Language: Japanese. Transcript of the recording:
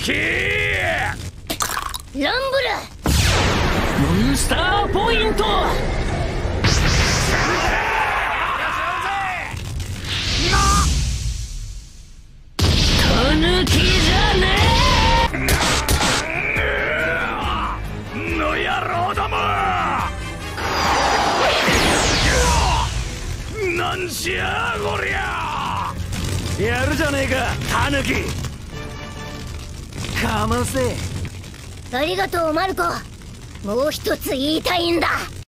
きランブラモンスターポイント。タヌキじゃねえの野郎ども。なんしやこりゃ。やるじゃねえかタヌキ。かませ。 ありがとうマルコ。もう一つ言いたいんだ。